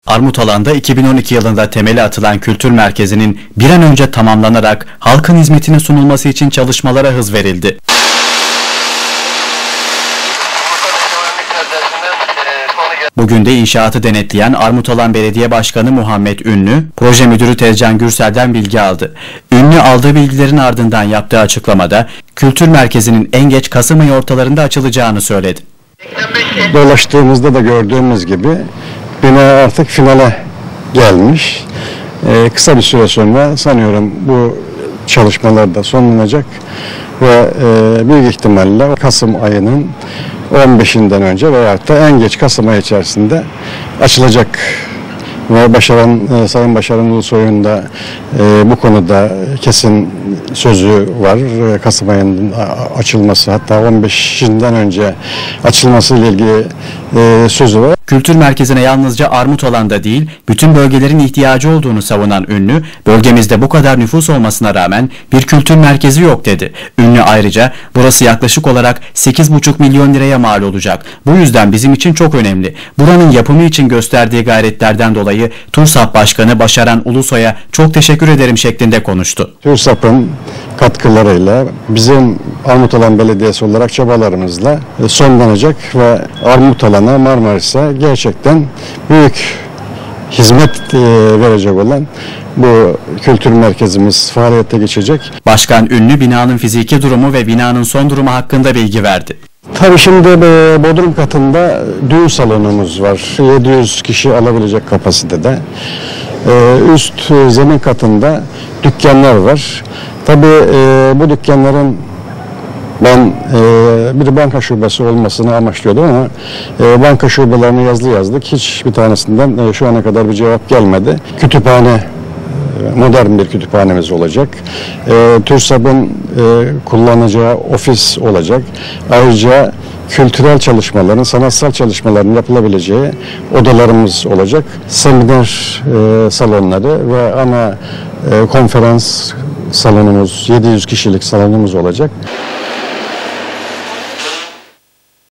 Armutalan'da 2012 yılında temeli atılan kültür merkezinin bir an önce tamamlanarak halkın hizmetine sunulması için çalışmalara hız verildi. Bugün de inşaatı denetleyen Armutalan Belediye Başkanı Muhammed Ünlü, proje müdürü Tezcan Gürsel'den bilgi aldı. Ünlü aldığı bilgilerin ardından yaptığı açıklamada kültür merkezinin en geç Kasım ayı ortalarında açılacağını söyledi. Dolaştığımızda da gördüğümüz gibi bina artık finale gelmiş. Kısa bir süre sonra sanıyorum bu çalışmalar da sonlanacak ve büyük ihtimalle Kasım ayının 15'inden önce veyahut da en geç Kasım ayı içerisinde açılacak. Ve Sayın Başaran Ulusoy'un da bu konuda kesin sözü var. Kasım ayının açılması, hatta 15'inden önce açılması ile ilgili sözü var. Kültür merkezine yalnızca Armutalan'da değil, bütün bölgelerin ihtiyacı olduğunu savunan Ünlü, bölgemizde bu kadar nüfus olmasına rağmen bir kültür merkezi yok dedi. Ünlü ayrıca, burası yaklaşık olarak 8,5 milyon liraya mal olacak. Bu yüzden bizim için çok önemli. Buranın yapımı için gösterdiği gayretlerden dolayı TURSAP Başkanı Başaran Ulusoy'a çok teşekkür ederim şeklinde konuştu. TURSAP'ın katkılarıyla bizim Armutalan Belediyesi olarak çabalarımızla sonlanacak ve Armutalan'a, Marmaris'e gerçekten büyük hizmet verecek olan bu kültür merkezimiz faaliyete geçecek. Başkan Ünlü binanın fiziki durumu ve binanın son durumu hakkında bilgi verdi. Tabii şimdi bodrum katında düğün salonumuz var. 700 kişi alabilecek kapasitede. Üst zemin katında dükkanlar var. Tabii bu dükkanların ben bir banka şubesi olmasını amaçlıyordum ama banka şubelerini yazdık. Hiçbir tanesinden şu ana kadar bir cevap gelmedi. Kütüphane, modern bir kütüphanemiz olacak. TURSAP'ın kullanacağı ofis olacak. Ayrıca kültürel çalışmaların, sanatsal çalışmaların yapılabileceği odalarımız olacak. Seminer salonları ve ana konferans salonumuz, 700 kişilik salonumuz olacak.